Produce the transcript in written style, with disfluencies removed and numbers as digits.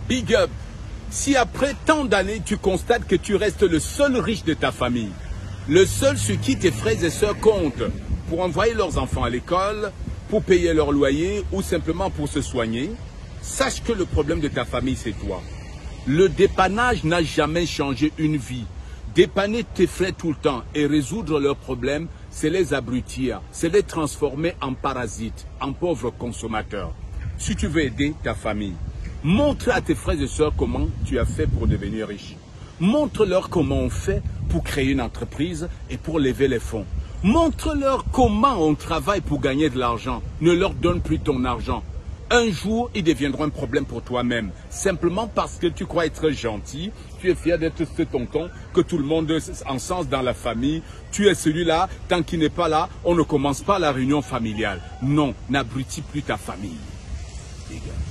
Big up. Si après tant d'années, tu constates que tu restes le seul riche de ta famille, le seul sur qui tes frères et sœurs comptent pour envoyer leurs enfants à l'école, pour payer leur loyer ou simplement pour se soigner, sache que le problème de ta famille, c'est toi. Le dépannage n'a jamais changé une vie. Dépanner tes frères tout le temps et résoudre leurs problèmes, c'est les abrutir, c'est les transformer en parasites, en pauvres consommateurs. Si tu veux aider ta famille, montre à tes frères et sœurs comment tu as fait pour devenir riche. Montre-leur comment on fait pour créer une entreprise et pour lever les fonds. Montre-leur comment on travaille pour gagner de l'argent. Ne leur donne plus ton argent. Un jour, ils deviendront un problème pour toi-même. Simplement parce que tu crois être gentil, tu es fier d'être ce tonton que tout le monde encense dans la famille. Tu es celui-là, tant qu'il n'est pas là, on ne commence pas la réunion familiale. Non, n'abrutis plus ta famille. Les gars.